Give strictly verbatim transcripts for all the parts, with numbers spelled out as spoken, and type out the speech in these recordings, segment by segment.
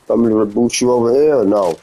Want me to reboot you over here or no?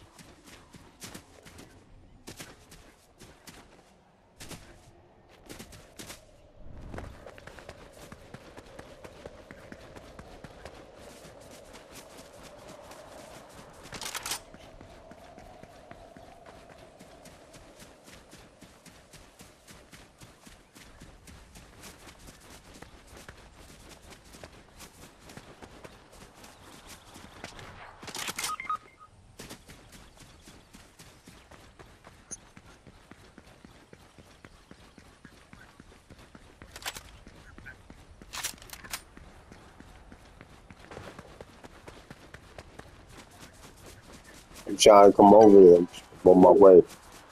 I'm trying to come over there. I'm on my way.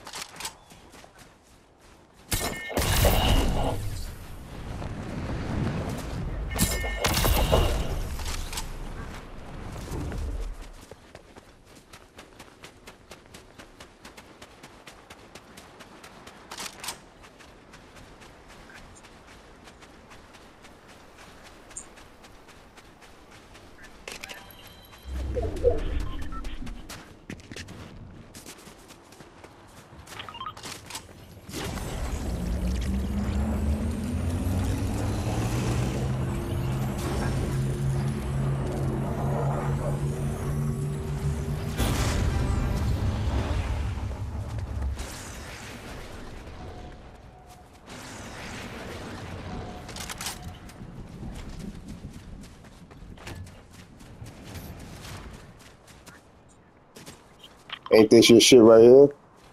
Ain't this your shit right here?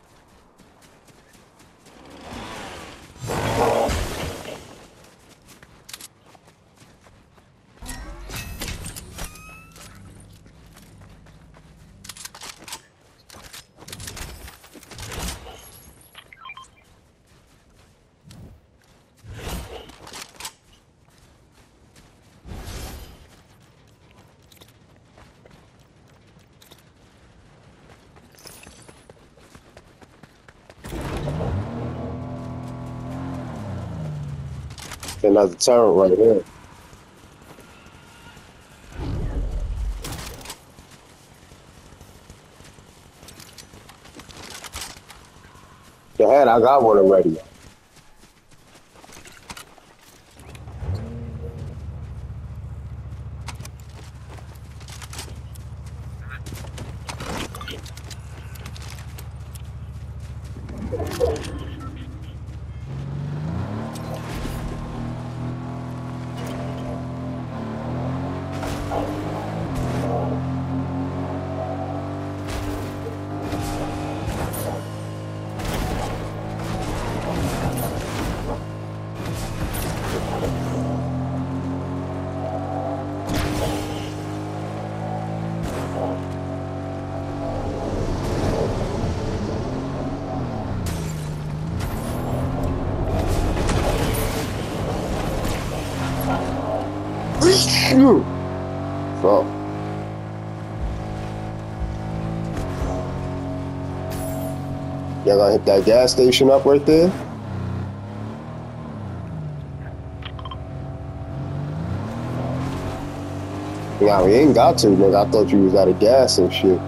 Another turret right here. The head, I got one already. Fuck. Y'all gonna hit that gas station up right there? Nah, we ain't got to, nigga. I thought you was out of gas and shit.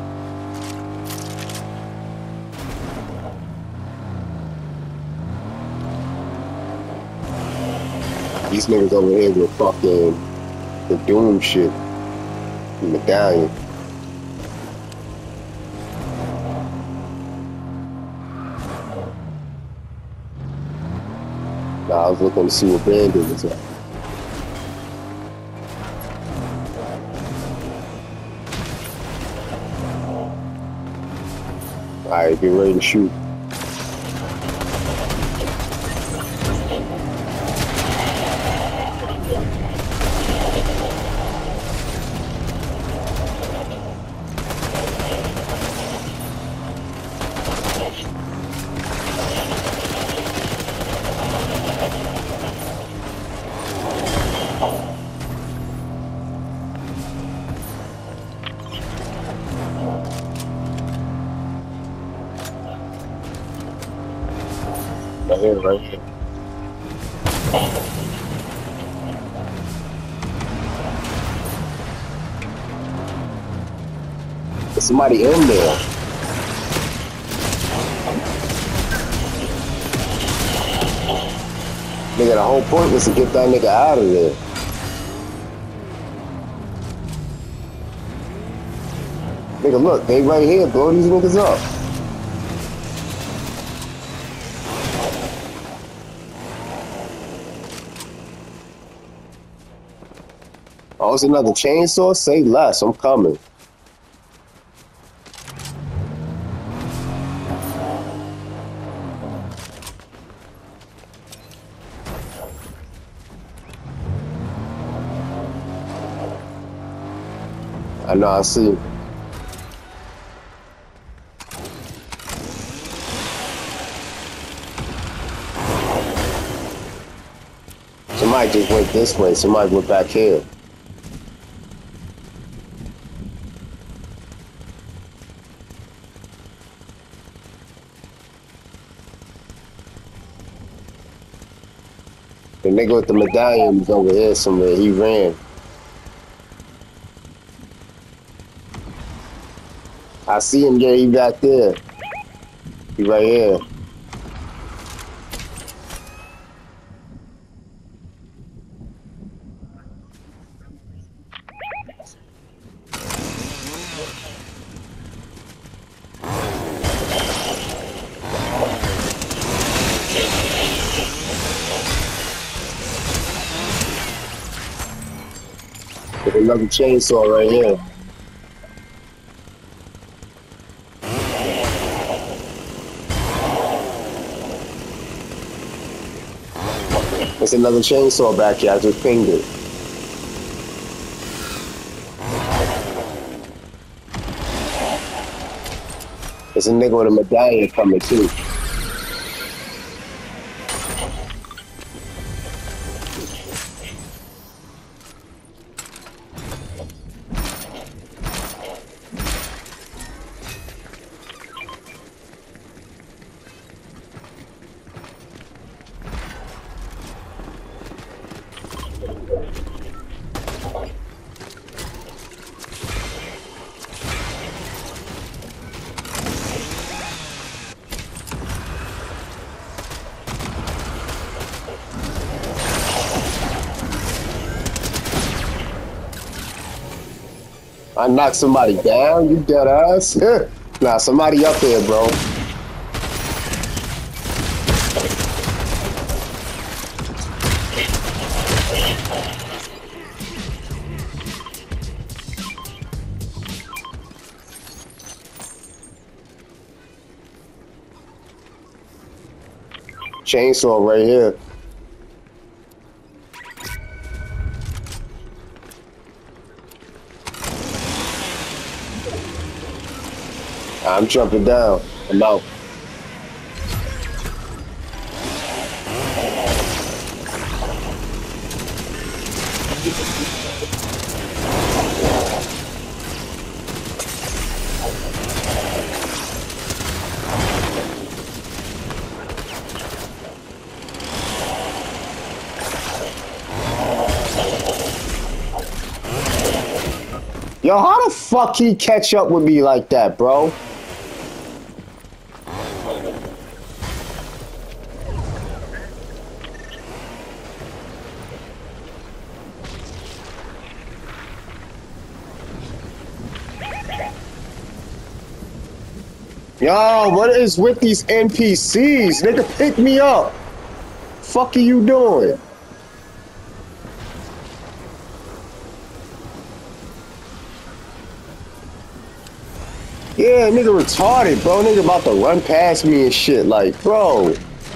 These niggas over here with fucking the Doom shit. The medallion. Nah, I was looking to see what Bandit was at. Alright, get ready to shoot. Right here, right here. somebody in there. Nigga, the whole point was to get that nigga out of there. Nigga, look, they right here, blow these niggas up. Oh, it's another chainsaw? Say less, I'm coming. I know, I see. Somebody just went this way, somebody went back here. The nigga with the medallion was over here somewhere, he ran. I see him, yeah, he back there. He right here. There's another chainsaw right here. There's another chainsaw back here, I just pinged it. There's a nigga with a medallion coming too. I knocked somebody down, you dead ass? Nah, somebody up there, bro. Chainsaw right here. I'm jumping down. I'm out. Yo, how the fuck he catch up with me like that, bro? Yo, what is with these N P Cs? Nigga, pick me up. Fuck are you doing? Yeah, nigga retarded, bro. Nigga about to run past me and shit. Like, bro.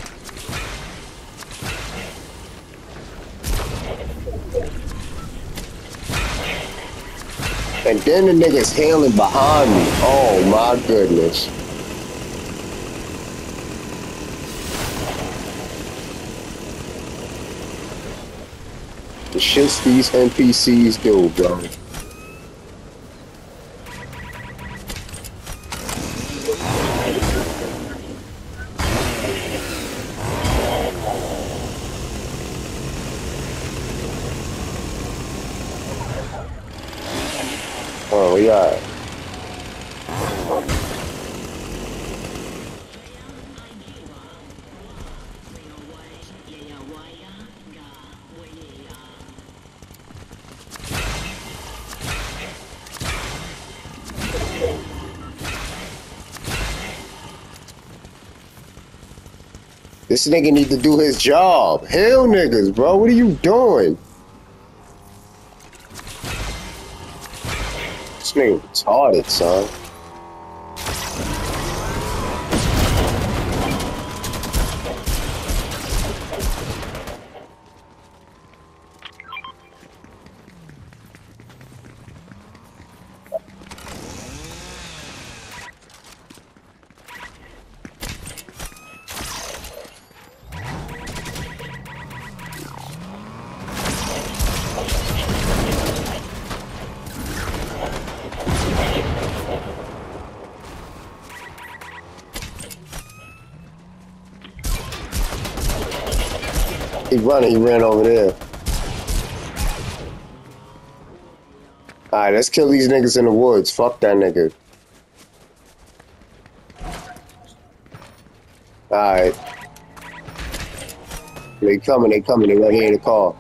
And then the nigga's hailing behind me. Oh my goodness. The shits these N P Cs do, bro. Oh, yeah. This nigga need to do his job. Hell niggas, bro. What are you doing? This nigga retarded, son. He running, he ran over there. Alright, let's kill these niggas in the woods. Fuck that nigga. Alright. They coming, they coming, they right here in the car.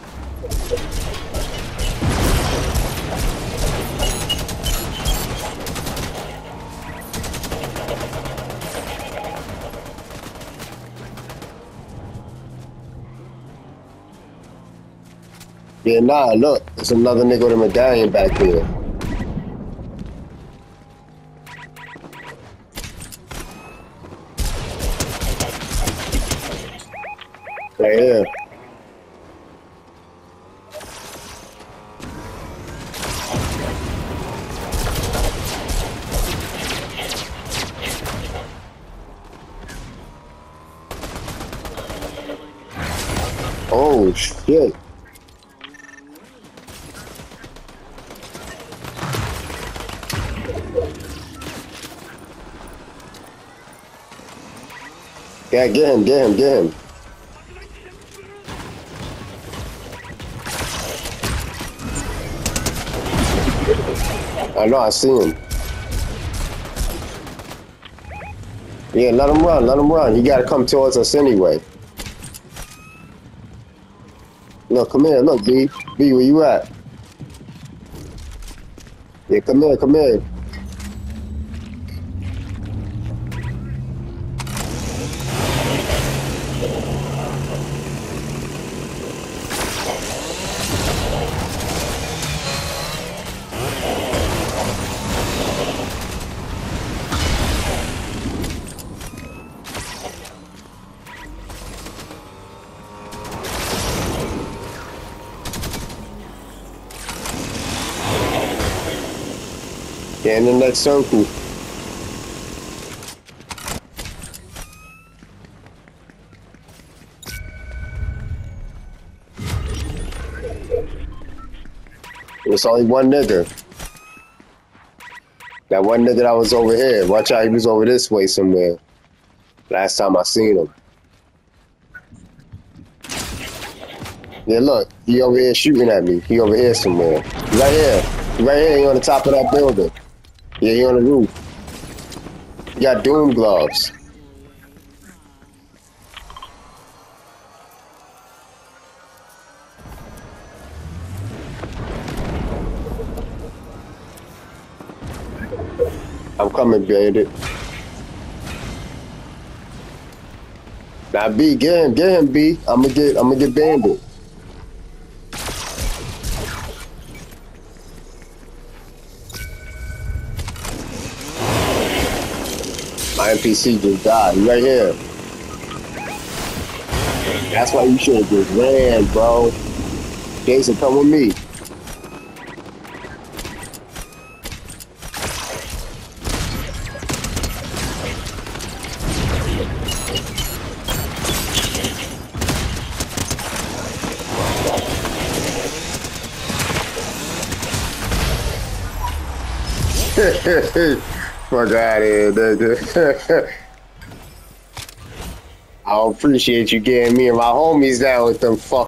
Yeah, nah, look, there's another nigga with a medallion back here. Right here. Oh, shit. Yeah, get him, get him, get him. I know, I see him. Yeah, let him run, let him run. He gotta come towards us anyway. Look, come here, look, B. B, where you at? Yeah, come here, come here. Get in the next circle. There's only one nigga. That one nigga that was over here. Watch out, he was over this way somewhere. Last time I seen him. Yeah, look, he over here shooting at me. He over here somewhere. Right here. Right here, he on the top of that building. Yeah, he on the roof. He got doom gloves. I'm coming, Bandit. Now, B, get him, get him, B. I'm gonna get, I'm gonna get Bandit. My N P C just died. He right here. That's why you should have just ran, bro. Jason, come with me. Fuck out of here, nigga. I appreciate you getting me and my homies down with them fuck